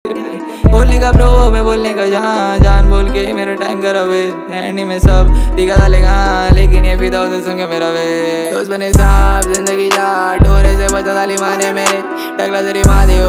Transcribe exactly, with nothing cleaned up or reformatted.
बोलने का ब्रो मैं बोलने का जहाँ जान बोल के मेरा टाइम करा वे एंडी में सब दिखा डालेगा लेकिन ये फिदा उसे सुन के मेरा वे दोस्त बने साहब जिंदगी जा डोरे से बचा डाली माने मेरे टकला तेरी माँ दे